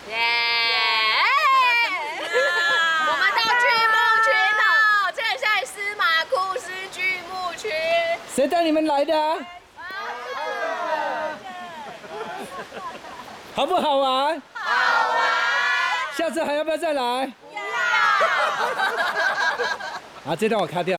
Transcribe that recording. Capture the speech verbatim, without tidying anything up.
耶！我们到剧目群了，这里在司马库斯剧目群。 谁带你们来的、啊？好不好玩？ 好玩。 下次还要不要再来？ 要。 好，这段我卡掉。